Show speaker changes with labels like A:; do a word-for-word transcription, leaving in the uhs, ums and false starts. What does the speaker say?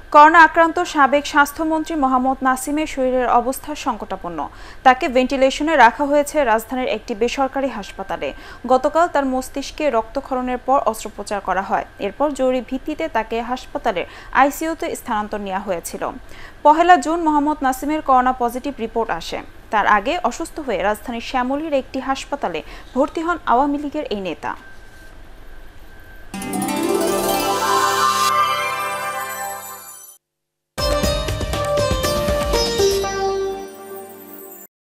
A: Corona আক্রান্ত সাবেক স্বাস্থ্যমন্ত্রী মোহাম্মদ নাসিমের শরীরের অবস্থা সংকটাপন্ন। তাকে ভেন্টিলেশনে রাখা হয়েছে রাজধানীর একটি বেসরকারি হাসপাতালে। গতকাল তার মস্তিষ্কে রক্তক্ষরণের পর অস্ত্রোপচার করা হয়। এরপর জরুরি ভিত্তিতে তাকে হাসপাতালের আইসিইউতে স্থানান্তর নেওয়া হয়েছিল। পহেলা জুন মোহাম্মদ নাসিমের করোনা পজিটিভ রিপোর্ট আসে। তার আগে অসুস্থ হয়ে রাজধানীর শ্যামলীর একটি হাসপাতালে ভর্তি হন আওয়ামী লীগের এই নেতা।